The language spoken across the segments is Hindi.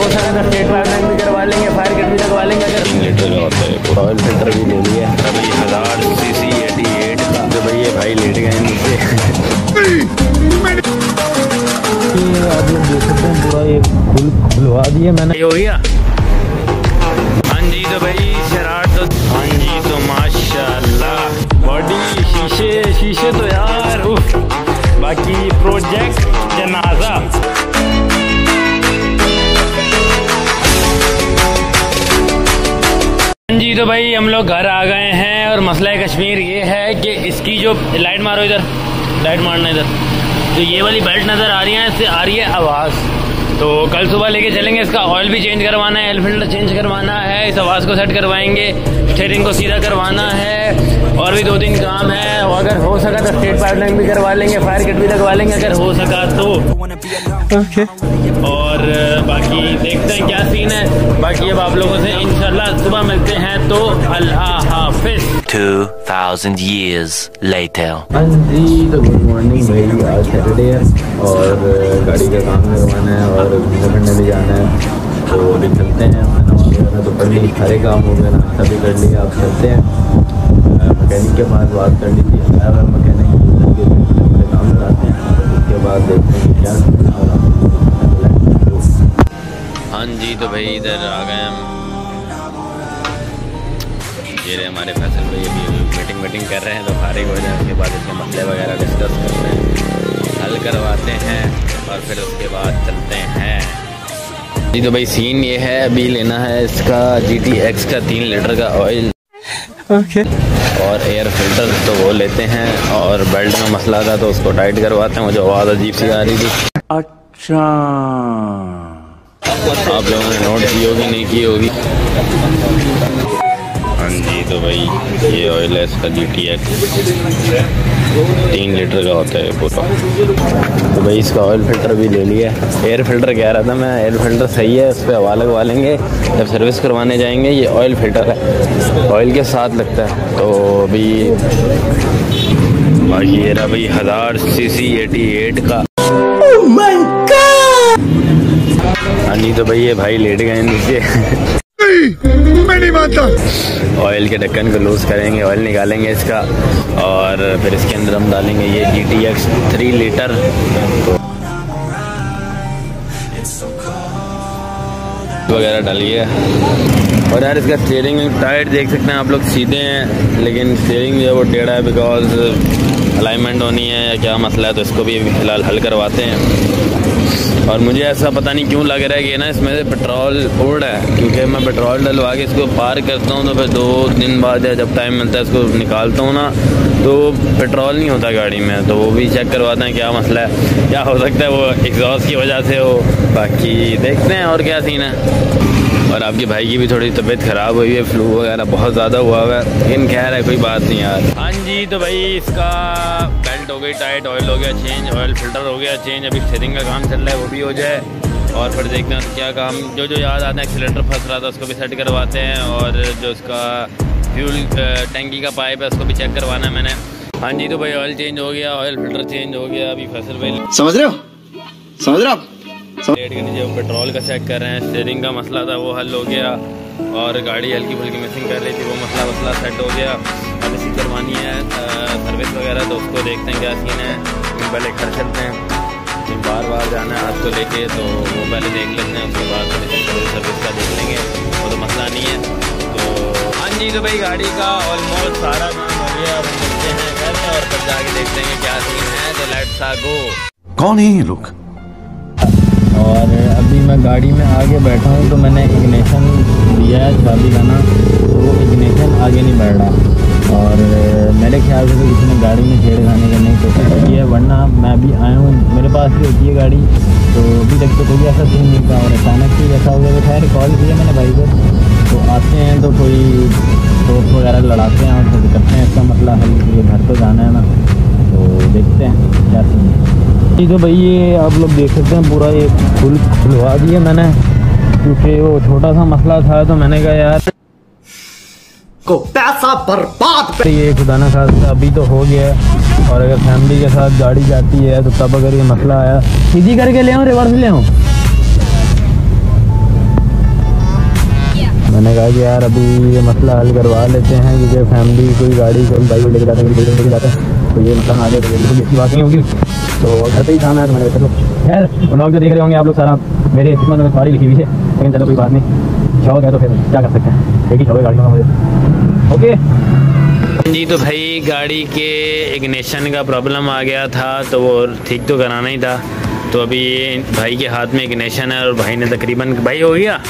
सके तो स्टेट पाइपलाइन भी करवा लेंगे, फायर किट भी लगवा लेंगे। अगर 3 लीटर का होता है, ऑयल फिल्टर भी ले लिया भाई 1000 cc 88 का। तो भाई ये भाई लेट गए नीचे। आप लोग देख सकते हैं पूरा ये खुलवा दिया मैंने। ये हो गया। हाँ जी तो भाई शरारत तो, हाँ जी तो माशाल्लाह बॉडी शीशे तो यार उफ। बाकी प्रोजेक्ट जनाजा जी। तो भाई हम लोग घर आ गए हैं और मसला कश्मीर ये है कि इसकी जो लाइट मारो, इधर लाइट मारना इधर, तो ये वाली बेल्ट नज़र आ रही है, इससे आ रही है आवाज़। तो कल सुबह लेके चलेंगे, इसका ऑयल भी चेंज करवाना है, एयर फिल्टर चेंज करवाना है, इस आवाज़ को सेट करवाएंगे, स्टीयरिंग को सीधा करवाना है और भी 2-3 काम है। अगर हो सका तो स्टेट पाइपलाइन भी करवा लेंगे, फायर किट भी लगवा लेंगे अगर हो सका तो। और बाकी देखते हैं क्या सीन है। बाकी अब आप लोगों से इंशाल्लाह सुबह मिलते हैं, तो अल्लाह हाफिज। 2000 years later। हाँ जी तो गुड मॉर्निंग भाई, आज सैटरडे है और गाड़ी का काम करवाना है और घूमने फिरने भी जाना है। तो अभी चलते हैं, खाना वगैरह तो कर ली, सारे काम हो गए, नाश्ता भी कर लिया। अब चलते हैं, मैकेनिक के पास बात कर ली थी, मैकेनिक के काम कराते हैं, उसके बाद देखते हैं क्या। हाँ जी तो भाई इधर आ गए हम, ये रहे हमारे फैसल भाई अभी मीटिंग कर रहे हैं। तो फारिग हो जाए उसके बाद इसके मसले वगैरह डिस्कस करते हैं, हल करवाते हैं और फिर उसके बाद चलते हैं जी। तो भाई सीन ये है, अभी लेना है इसका GTX का 3 लीटर का ऑयल और एयर फिल्टर, तो वो लेते हैं। और बेल्ट में मसला था तो उसको टाइट करवाते हैं, मुझे आवाज़ अजीब सी आ रही थी। अच्छा आप लोगों ने नोट की होगी, नहीं की होगी। हाँ जी तो भाई ये ऑयल है इसका GTX 3 लीटर का होता है पूरा। तो भाई इसका ऑयल फिल्टर भी ले लिया, एयर फिल्टर कह रहा था मैं, एयर फिल्टर सही है, उस पर हवा लगवा लेंगे जब सर्विस करवाने जाएंगे। ये ऑयल फिल्टर है, ऑयल के साथ लगता है। तो अभी बाकी ये रहा भाई 1000 cc 88 का। हाँ जी तो भाई ये भाई लेट गए नीचे। मैं नहीं मानता। ऑयल के ढक्कन को लूज करेंगे, ऑयल निकालेंगे इसका और फिर इसके अंदर हम डालेंगे ये GTX 3 लीटर। तो वगैरह डालिए। और यार इसका स्टीयरिंग टायर देख सकते हैं आप लोग, सीधे हैं लेकिन स्टीयरिंग जो है वो टेढ़ा है, बिकॉज अलाइनमेंट होनी है या क्या मसला है। तो इसको भी फिलहाल हल करवाते हैं। और मुझे ऐसा पता नहीं क्यों लग रहा है कि ना इसमें से पेट्रोल उड़ रहा है, क्योंकि मैं पेट्रोल डलवा के इसको पार करता हूँ तो फिर 2 दिन बाद या जब टाइम मिलता है इसको निकालता हूँ ना, तो पेट्रोल नहीं होता गाड़ी में। तो वो भी चेक करवाते हैं क्या मसला है, क्या हो सकता है वो एग्जॉस्ट की वजह से हो। बाकी देखते हैं और क्या सीन है। और आपके भाई की भी थोड़ी तबीयत ख़राब हुई है, फ्लू वगैरह बहुत ज़्यादा हुआ है, लेकिन खैर है कोई बात नहीं यार। हाँ जी तो भाई इसका बेल्ट हो गई टाइट, ऑयल हो गया चेंज, ऑयल फिल्टर हो गया चेंज। अभी स्टीयरिंग का काम चल रहा है, वो भी हो जाए और फिर देखते हैं क्या काम जो याद आता है। एक्सीलेटर फंस रहा था उसको भी सेट करवाते हैं और जो उसका फ्यूल टैंकी का पाइप है उसको भी चेक करवाना है मैंने। हाँ जी तो भाई ऑयल चेंज हो गया, ऑयल फिल्टर चेंज हो गया। अभी फैसल भाई समझ रहे हो आप रेड के नीचे पेट्रोल का चेक कर रहे हैं। स्टीयरिंग का मसला था वो हल हो गया और गाड़ी हल्की फुल्की मिसिंग कर रही थी, वो मसला सेट हो गया। अब इसी करवानी है सर्विस वगैरह, तो उसको देखते हैं क्या सीन है। पहले घर चलते हैं, बार जाना है आज को लेके, तो वो पहले देख लेते हैं, उसके बाद सर्विस का देख लेंगे, वो तो मसला नहीं है। तो हाँ जी तो भाई गाड़ी का ऑलमोस्ट सारा काम हो गया। अब चलते हैं घर और फिर जाके देखते हैं क्या सीन है। तो लेट्स गो। कौन है ये लोग? और अभी मैं गाड़ी में आगे बैठा हूँ तो मैंने इग्निशन दिया है चाबी का ना, तो वो इग्निशन आगे नहीं बढ़ रहा। और मेरे ख्याल से तो किसी ने गाड़ी में छेड़खानी करने की कोशिश की है, वरना मैं अभी आया हूँ, मेरे पास भी होती है गाड़ी, तो अभी तक तो कोई ऐसा सीन नहीं था। और अचानक से ऐसा हो गया तो खैर कॉल किया मैंने भाई को, तो आते हैं तो कोई दोस्त वगैरह लड़ाते हैं और फिर करते हैं इसका मसला हल। ये घर तो जाना है ना, तो देखते हैं क्या सीन है। तो भाई ये आप लोग देख सकते हैं पूरा ये खुलवा दिया मैंने, क्योंकि वो छोटा सा मसला था। तो मैंने कहा यार को पैसा बर्बाद, ये खुदा ना खास्ता अभी तो हो गया है। और अगर फैमिली के साथ गाड़ी जाती है तो तब अगर ये मसला आया, सीधी करके ले आऊँ रिवर्स ले आऊँ, मैंने कहा कि यार अभी ये मसला हल करवा लेते हैं, क्योंकि फैमिली कोई गाड़ी कोई बाइक लेके जाते हैं, लेके जाते हैं, तो ये मतलब आगे तो इसकी बात नहीं होगी। तो घर पे ही खाना है, तो मैंने चलो खैर व्लॉग जो देख रहे होंगे आप लोग सारा मेरे किस्मत में सॉरी लिखी हुई है, लेकिन चलो कोई बात नहीं, शौक है तो फिर क्या कर सकते हैं, एक ही शौक है गाड़ियों का मुझे। ओके जी, तो भाई गाड़ी के इग्निशन का प्रॉब्लम आ गया था, तो वो ठीक तो कराना ही था। तो अभी ये भाई के हाथ में इग्निशन है और भाई ने तकरीबन भाई हो गया,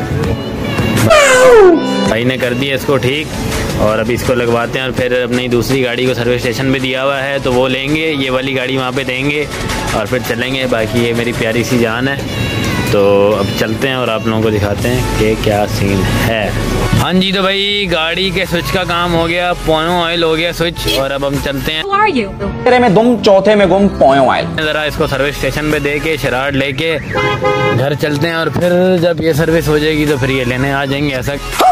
भाई ने कर दिया इसको ठीक, और अभी इसको लगवाते हैं और फिर अपनी दूसरी गाड़ी को सर्विस स्टेशन पे दिया हुआ है, तो वो लेंगे, ये वाली गाड़ी वहाँ पे देंगे और फिर चलेंगे। बाकी ये मेरी प्यारी सी जान है, तो अब चलते हैं और आप लोगों को दिखाते हैं कि क्या सीन है। हाँ जी, तो भाई गाड़ी के स्विच का काम हो गया, पॉइंट ऑयल हो गया स्विच, और अब हम चलते हैं। तेरे में दुम चौथे में गुम पॉइंट ऑयल। ज़रा इसको सर्विस स्टेशन पे दे के शराट लेके घर चलते हैं, और फिर जब ये सर्विस हो जाएगी तो फिर ये लेने आ जाएंगे। ऐसा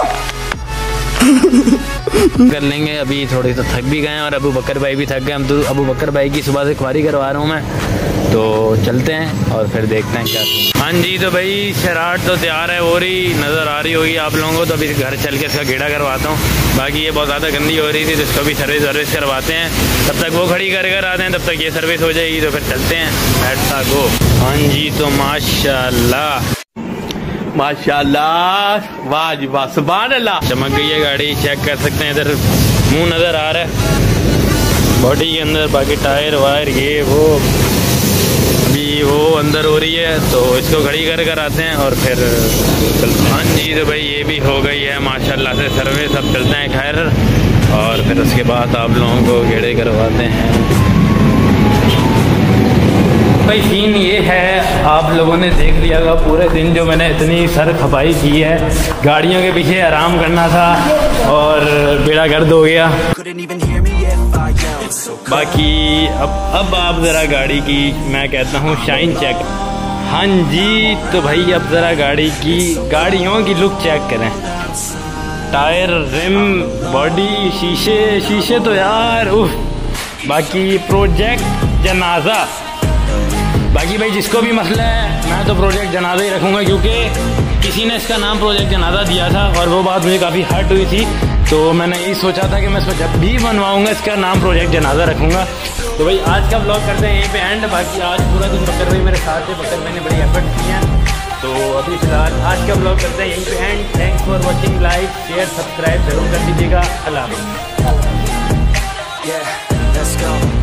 कर लेंगे। अभी थोड़ी तो थक भी गए और अबू बकर भाई भी थक गए। हम तो अबू बकर भाई की सुबह से ख्वारी करवा रहा हूँ मैं, तो चलते हैं और फिर देखते हैं क्या। हाँ जी, तो भाई शराट तो तैयार है, हो रही नज़र आ रही होगी आप लोगों को। तो अभी घर चल के इसका गेड़ा करवाता हूँ। बाकी ये बहुत ज़्यादा गंदी हो रही थी, तो इसको भी सर्विस करवाते हैं। तब तक वो खड़ी कर आते हैं, तब तक ये सर्विस हो जाएगी, तो फिर चलते हैं। बैठता गो। हाँ जी, तो माशाल्लाह माशाल्लाह, वाह जी वाह, सुभान अल्लाह। चमक गई है गाड़ी, चेक कर सकते हैं। इधर मुंह नज़र आ रहा है बॉडी के अंदर, बाकी टायर वायर ये वो अभी वो अंदर हो रही है, तो इसको खड़ी कर आते हैं और फिर चलते हैं। हाँ जी, तो भाई ये भी हो गई है माशाल्लाह से सर्विस। अब चलते हैं खैर, और फिर उसके बाद आप लोगों को गेड़े करवाते हैं। भाई सीन ये है, आप लोगों ने देख लिया होगा पूरे दिन जो मैंने इतनी सर खपाई की है, गाड़ियों के पीछे आराम करना था और बेड़ा गर्द हो गया। बाकी अब आप ज़रा गाड़ी की मैं कहता हूँ शाइन चेक। हाँ जी, तो भाई अब ज़रा गाड़ियों की लुक चेक करें। टायर, रिम, बॉडी, शीशे तो यार उफ। बाकी प्रोजेक्ट जनाजा, बाकी भाई जिसको भी मसला है मैं तो प्रोजेक्ट जनाजा ही रखूँगा, क्योंकि किसी ने इसका नाम प्रोजेक्ट जनाजा दिया था और वो बात मुझे काफ़ी हर्ट हुई थी। तो मैंने यही सोचा था कि मैं इसको जब भी बनवाऊँगा इसका नाम प्रोजेक्ट जनाजा रखूँगा। तो भाई आज का ब्लॉग करते हैं यहीं पे एंड। बाकी आज पूरा दिन बकर भाई मेरे साथ थे, बकर भाई ने बड़ी एफर्ट की हैं। तो अभी फिलहाल आज का ब्लॉग करते हैं यहीं पे end. Thanks for watching, like share subscribe जरूर कर दीजिएगा। अल्लाह हाफ़िज़।